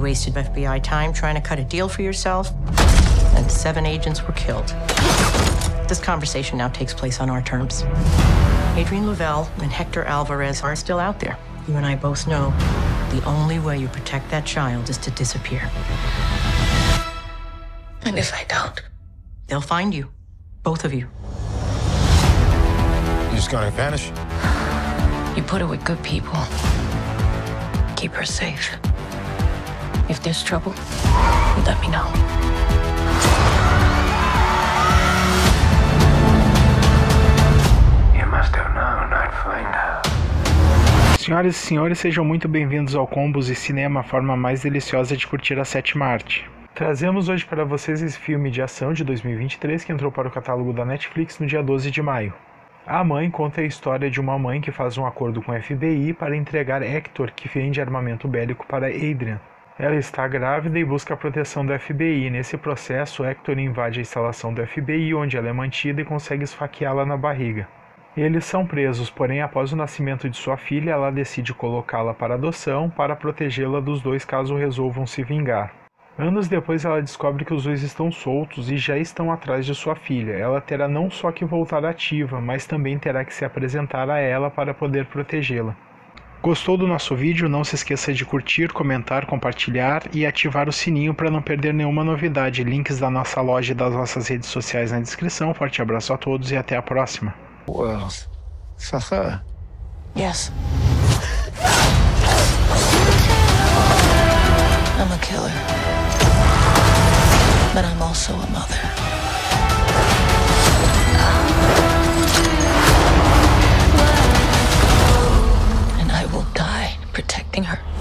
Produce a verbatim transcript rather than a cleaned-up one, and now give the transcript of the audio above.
wasted F B I time trying to cut a deal for yourself, and seven agents were killed. This conversation now takes place on our terms. Adrian Lavelle and Hector Alvarez are still out there. You and I both know the only way you protect that child is to disappear. And if I don't? They'll find you. Both of you. You just gonna vanish? You put her with good people. Keep her safe. If there's trouble, you let me know. You must have known I'd find her. Senhoras e senhores, sejam muito bem-vindos ao Combos e Cinema, a forma mais deliciosa de curtir a sétima arte. Trazemos hoje para vocês esse filme de ação de dois mil e vinte e três que entrou para o catálogo da Netflix no dia doze de maio. A Mãe conta a história de uma mãe que faz um acordo com o F B I para entregar Hector, que vende armamento bélico, para Adrian. Ela está grávida e busca a proteção do F B I. Nesse processo, Hector invade a instalação do F B I, onde ela é mantida, e consegue esfaqueá-la na barriga. Eles são presos, porém após o nascimento de sua filha, ela decide colocá-la para adoção para protegê-la dos dois caso resolvam se vingar. Anos depois, ela descobre que os dois estão soltos e já estão atrás de sua filha. Ela terá não só que voltar ativa, mas também terá que se apresentar a ela para poder protegê-la. Gostou do nosso vídeo? Não se esqueça de curtir, comentar, compartilhar e ativar o sininho para não perder nenhuma novidade. Links da nossa loja e das nossas redes sociais na descrição. Forte abraço a todos e até a próxima. World. For her. Yes. I'm a killer. But I'm also a mother. And I will die protecting her.